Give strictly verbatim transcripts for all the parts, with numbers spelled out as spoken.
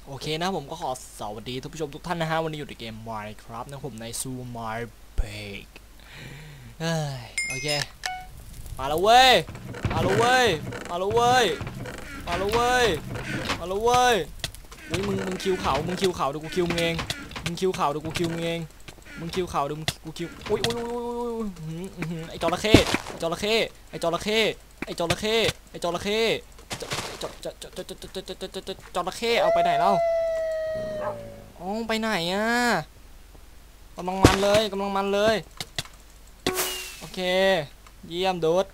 โอเคนะผมก็ขอสวัสดีทุกผู้ชมทุกท่านนะฮะวันนี้อยู่ในเกม Minecraft นะผมในซูมายเพกเฮ้ยโอเคมาแล้วเว้ยมาแล้วเว้ยมาแล้วเว้ยมาแล้วเว้ยมาแล้วเว้ยอุ้ยมึงมึงคิวเขามึงคิวเขาเดี๋ยวกูคิวมึงเองมึงคิวเขาเดี๋ยวกูคิวมึงเองมึงคิวเขาเดี๋ยวกูคิวอุ้ยอุ้ยอุ้ยอุ้ยไอจระเข้ไอจระเข้ไอจระเข้ไอจระเข้ไอจระเข้จจจจจจจจจจระเข้เอาไปไหนแล้วอ๋อไปไหนอ่ะกำลังมันเลยกำลังมันเลยโอเคเยี่ยมดูด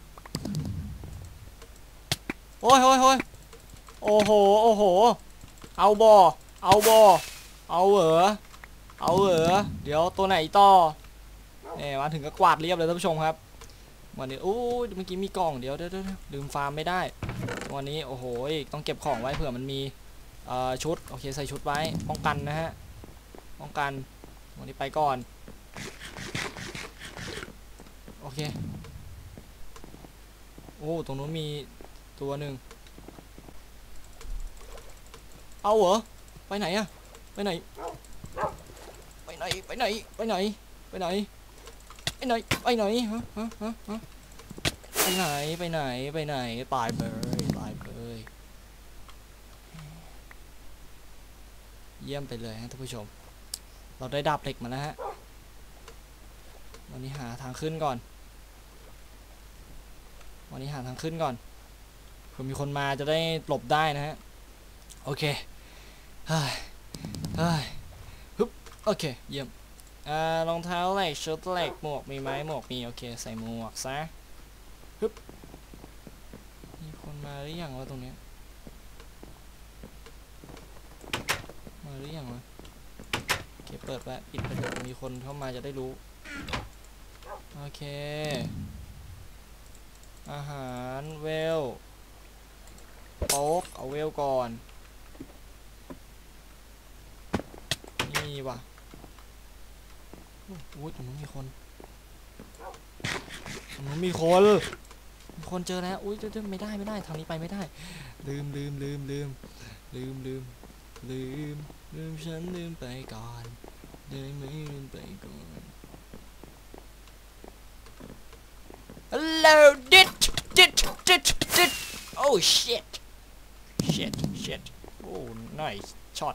โอ้ยโอ้ยโอ้ยโอ้โหโอ้โหเอาบอเอาบอเอาเหรอเอาเหรอเดี๋ยวตัวไหนต่อเนี่ยมาถึงก็กวาดเรียบเลยท่านผู้ชมครับวันนี้โอ้ยเมื่อกี้มีกล่องเดี๋ยวเดี๋ยวลืมฟาร์มไม่ได้วันนี้โอ้โหต้องเก็บของไว้เผื่อมันมีชุดโอเคใส่ชุดไว้ป้องกันนะฮะป้องกันวันนี้ไปก่อนโอเคโอ้ตรงนู้นมีตัวหนึ่งเอาเหรอไปไหนอะไปไหนไปไหนไปไหนไปไหนไปไหนไปไหนไปไหนฮะฮะฮะฮะไปไหนไปไหนไปไหนตายเลยตายเลยเยี่ยมไปเลยฮะท่านผู้ชมเราได้ดาบเหล็กมาแล้วฮะวันนี้หาทางขึ้นก่อนวันนี้หาทางขึ้นก่อนเผื่อมีคนมาจะได้หลบได้นะฮะโอเคเฮ้ยเฮ้ยฮึบโอเคเยี่ยมอ่ารองเท้าเหล็กชุดเหล็กหมวกมีไหมหมวกมีโอเคใส่หมวกซะฮึบมีคนมาหรือยังวะตรงนี้มาหรือยังวะโอเคเปิดไว้ปิดไปเถอะมีคนเข้ามาจะได้รู้โอเคอาหารเวลโป๊กเอาเวลก่อนนี่ว่ะอุ้ยตรงนู้นมีคนตรงนู้นมีคนมีคนเจอแล้วอุ้ยเจอไม่ได้ไม่ได้ทางนี้ไปไม่ได้ลืมลืมลืมลืมลืมลืมลืมลืมฉันลืมไปก่อนได้ไหมลืมไปก่อน Hello dit dit dit dit oh shit shit shit oh nice shot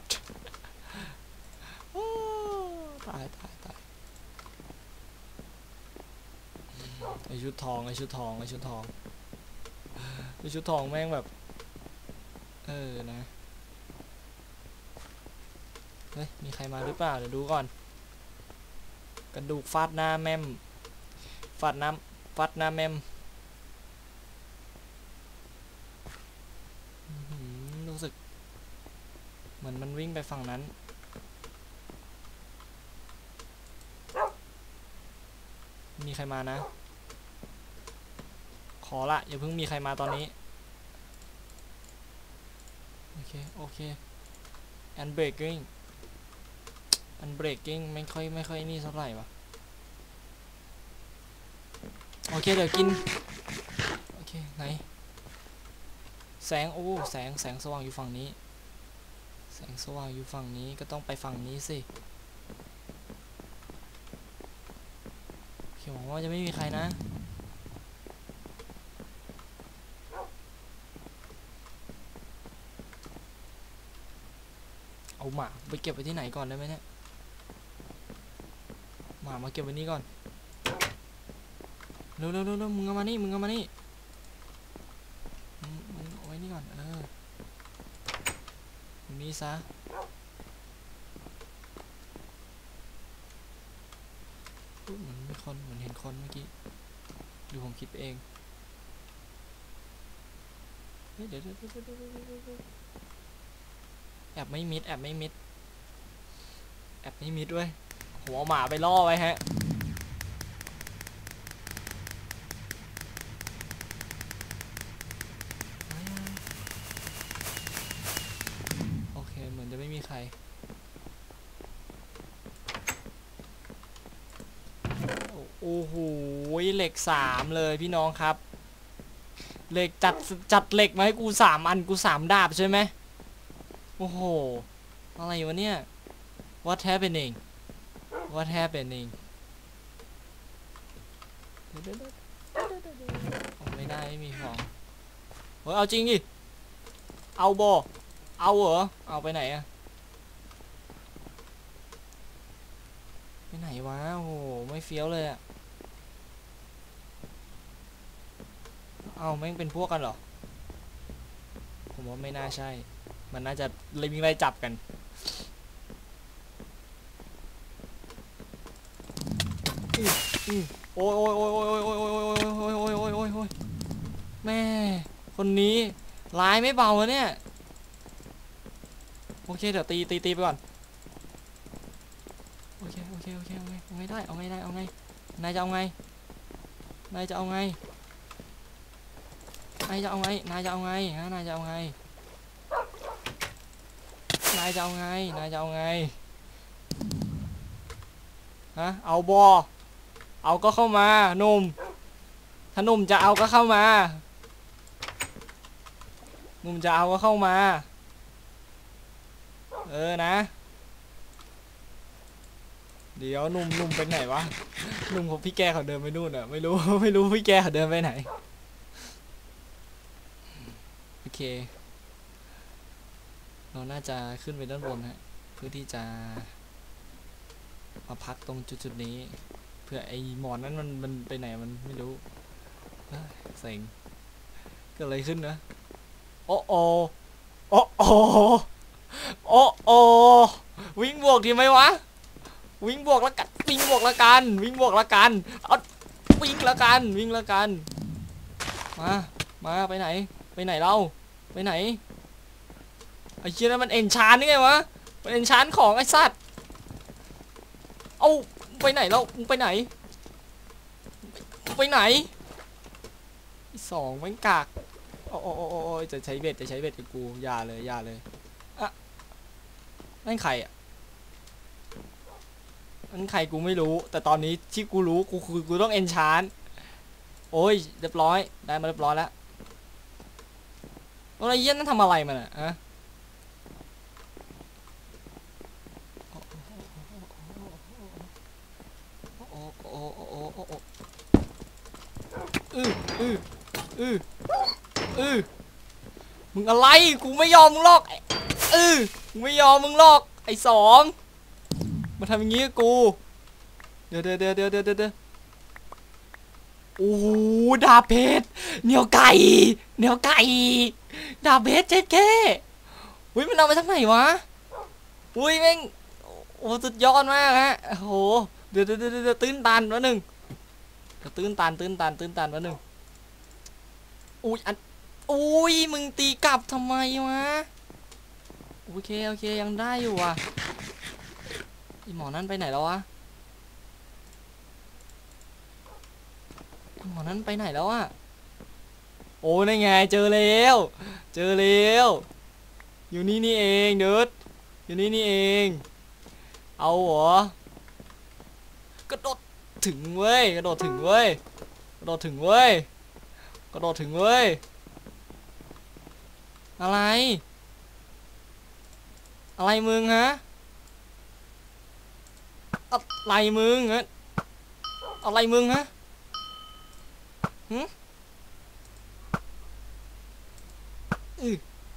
ตายตายตายไอชุดทองไอชุดทองไอชุดทองไอชุดทองแม่งแบบเออนะเฮ้ยมีใครมาหรือเปล่าเดี๋ยวดูก่อนกระดูกฟาดหน้าแม่มฟาดน้ำฟาดหน้าแม่มรู้สึกเหมือนมันวิ่งไปฝั่งนั้นมีใครมานะขอละอย่าเพิ่งมีใครมาตอนนี้โอเคโอเค and breaking and breaking ไม่ค่อยไม่ค่อยนี่เท่าไหร่วะโอเคเดี๋ยวกินโอเคไหนแสงโอ้แสงแสงสว่างอยู่ฝั่งนี้แสงสว่างอยู่ฝั่งนี้ก็ต้องไปฝั่งนี้สิโอเคหวังว่าจะไม่มีใครนะเอาหมาไปเก็บไว้ที่ไหนก่อนได้ไหมเนี่ยหมามาเก็บไว้นี่ก่อนเร็วเร็วเร็วมึงเอามานี่มึงเอามานี่มึงเอาไว้นี่ก่อนเออตรงนี้ซะเหมือนมีคนเหมือนเห็นคนเมื่อกี้ดูผมคิดเองเดี๋ยวเดี๋ยวแอบไม่มิดแอบไม่มิดแอบไม่มิดด้วยหัวหมาไปล่อไว้ฮะโอเคเหมือนจะไม่มีใครโอ้โหเหล็กสามเลยพี่น้องครับเหล็กจัดจัดเหล็กมาให้กูสามอันกูสามดาบใช่ไหมโอ้โหอะไรวะเนี่ย what happening what happening ไม่ได้ไม่มีของเฮ้ยเอาจริงดิเอาบอเอาเหรอเอาไปไหนอะไปไหนวะโอ้โหไม่เฟี้ยวเลยอะเอาแม่งเป็นพวกกันเหรอผมว่าไม่น่าใช่มันน่าจะเลยมีอะไรจับกันโอ้ยโอ้ยโอ้ยโอ้ยโอ้ยโอ้ยโอ้ยโอ้ยโอ้ยโอ้ยโอ้ยโอ้ยโอ้ยแม่คนนี้ร้ายไม่เบาเลยเนี่ยโอเคเดี๋ยวตีตีตีไปก่อนโอเคโอเคโอเคเอาไงเอาไงได้เอาไงได้เอาไงนายจะเอาไงนายจะเอาไงนายจะเอาไงนายจะเอาไงฮะนายจะเอาไงนายจะเอาไงนายจะเอาไงฮะเอาบอเอาก็เข้ามาหนุ่มถ้าหนุ่มจะเอาก็เข้ามาหนุ่มจะเอาก็เข้ามาเออนะเดี๋ยวหนุ่มหนุ่มไปไหนวะหนุ่มของพี่แกเขาเดินไปนู่นอ่ะไม่รู้ไม่รู้พี่แกเขาเดินไปไหนโอเคเราน่าจะขึ้นไปด้านบนฮะเพื่อที่จะมาพักตรงจุดๆนี้เพื่อไอ้หมอนนั้นมันมันไปไหนมันไม่รู้เซ็งเกิดอะไรขึ้นนะโอ้โอโอ้โอโอ้โอวิ่งบวกดีไหมวะวิ่งบวกแล้วกันวิ่งบวกแล้วกันวิ่งบวกแล้วกันเอาวิ่งแล้วกันวิ่งแล้วกันมามาไปไหนไปไหนเราไปไหนไอ้เชี่ยนั่นมันเอ็นชานนี่ไงวะมันเอ็นชานของไอ้สัตว์เอาไปไหนเราไปไหนไปไหนสองแม่งกากโอ้โอ้โอ้โอ้จะใช้เบ็ดจะใช้เบ็ดกับกูอย่าเลยอย่าเลยอะนั่นใครอ่ะนั่นใครกูไม่รู้แต่ตอนนี้ที่กูรู้กูคือกูต้องเอนชานโอ้ยเรียบร้อยได้มาเรียบร้อยแล้วอะไรเยี่ยนนั่นทำอะไรมันอ่ะฮะอืออืออืออือมึงอะไรกูไม่ยอมมึงหรอกเออกูไม่ยอมมึงหรอกไอ้สองมาทำอย่างงี้กับกูเดี๋ยวเดี๋ยวเดี๋ยวเดี๋ยวเดี๋ยวเดี๋ยวโอ้ดาบเพชรเหนียวไก่เหนียวไก่ดาบเพชรเจ๊แก่อุ้ยมันเอาไปทั้งไหนวะอุ้ยแม่งโอ้สุดยอดมากฮะโอ้โหเดี๋ยวเดี๋ยวเดี๋ยวตื้นตันวะหนึ่งตื้นตันตื้นตันตื้นตันวะหนึ่งอุ้ยอันอุ้ยมึงตีกลับทำไมวะโอเคโอเคยังได้อยู่อ่ะไอหมอนั่นไปไหนแล้ววะไอหมอนั่นไปไหนแล้วอ่ะโอ้นั่นไงเจอแล้วเจอแล้วอยู่นี่นี่เองเดิร์ดอยู่นี่นี่เองเอาเหรอกระโดดถึงเว้ยกระโดดถึงเว้ยกระโดดถึงเว้ยกระโดดถึงเว้ยอะไรอะไรมึงฮะอะไรมึงฮะอะไรมึงฮะหืมอือ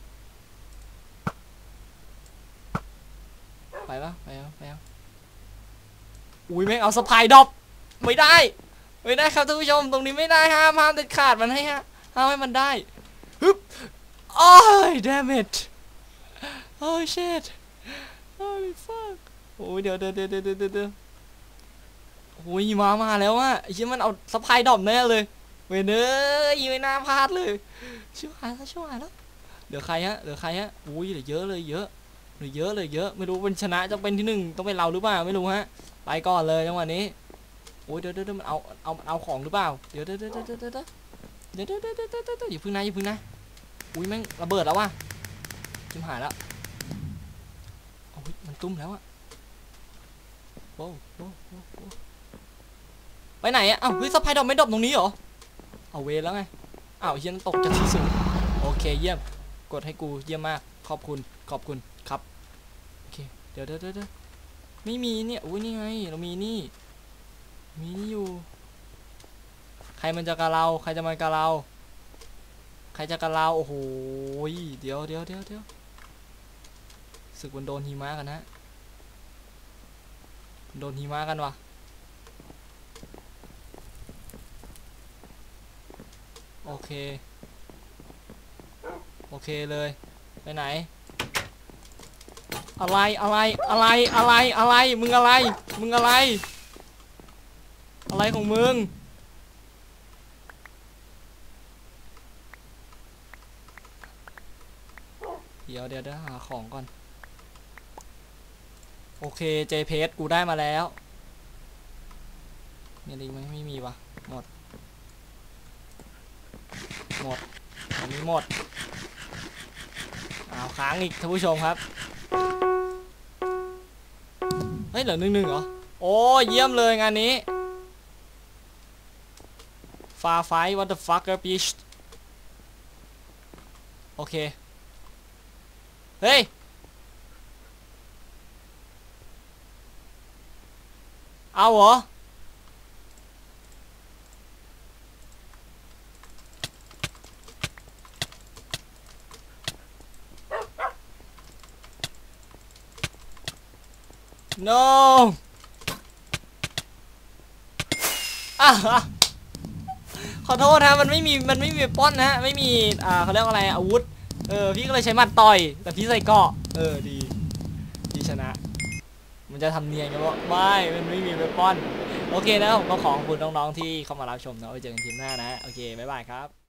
ไปปะไปปะไปปะอุ้ยแม่งเอาสะพายดอบไม่ได้ไม่ได้ครับท่านผู้ชมตรงนี้ไม่ได้ห้ามห้ามเด็ดขาดมันให้ฮะห้ามให้มันได้ฮึบโอ้ย damn it โอ้ shit โอ้ย fuck โอ้ยเดี๋ยวเดี๋ยวเดี๋ยวเดี๋ยวเดี๋ยวโอ้ยมามาแล้วอ่ะไอ้ชิ้นมันเอาสะพายดอบแน่เลยเว้ยเนยไม่น่าพลาดเลยช่วยหายแล้วช่วยหายแล้วเดี๋ยวใครฮะเดี๋ยวใครฮะอุ้ยเหลือเยอะเลยเยอะเหลือเยอะเลยเยอะไม่รู้เป็นชนะจะเป็นที่หนึ่งต้องเป็นเราหรือเปล่าไม่รู้ฮะไปก่อนเลยจังหวะนี้โอ้ยเดี๋ยวเดี๋ยวมันเอาเอาเอาของหรือเปล่าเดี๋ยวเดี๋ยวเดี๋ยวเดี๋ยวเดี๋ยวเดี๋ยวเดี๋ยวเดี๋ยวเดี๋ยวเดี๋ยวอย่าพึ่งนะอย่าพึ่งนะอุ้ยแม่งระเบิดแล้วว่ะจิ้มหายแล้วโอ้ยมันตุ้มแล้วอะโว้โว้โว้โว้ไปไหนอะอ้าวเฮ้ยสะพายดอกไม่ดอกตรงนี้เหรอเอาเวรแล้วไงอ้าวเฮียนตกจากที่สูงโอเคเยี่ยมกดให้กูเยี่ยมมากขอบคุณขอบคุณครับโอเคเดี๋ยวเดี๋ยวเดี๋ยวไม่มีเนี่ยอุ้ยนี่ไงเรามีนี่มีนี่อยู่ใครมันจะกะเราใครจะมากะเราใครจะกะเราโอ้โหเดี๋ยวเดี๋ยวเดี๋ยวเดี๋ยวศึกบนโดนหิมะกันนะโดนหิมะกันวะโอเคโอเคเลยไปไหนอะไรอะไรอะไรอะไรอะไรมึงอะไรมึงอะไรอะไรของมึงเดี๋ยวเดี๋ยวเดี๋ยวหาของก่อนโอเคเจเพสกูได้มาแล้วมีอะไรไหมไม่มีวะหมดหมดอันนี้หมดอ้าวค้างอีกท่านผู้ชมครับเฮ้ยเหลือหนึ่งหนึ่งเหรอโอ้เยี่ยมเลยงานนี้ฟาไฟ what the fucker bitch โอเคเฮ้ยเอาเหรอno อ่ะขอโทษนะมันไม่มีมันไม่มีป้อนนะฮะไม่มีอ่าเขาเรียกว่าอะไรอาวุธเออพี่ก็เลยใช้หมัดต่อยแต่พี่ใส่เกราะเออดีพี่ชนะมันจะทำเนียนกันว่าไม่มันไม่มีเวปอนโอเคนะผมก็ขอบคุณน้องๆที่เข้ามารับชมนะไว้เจอกันทีมหน้านะโอเคบ๊ายบายครับ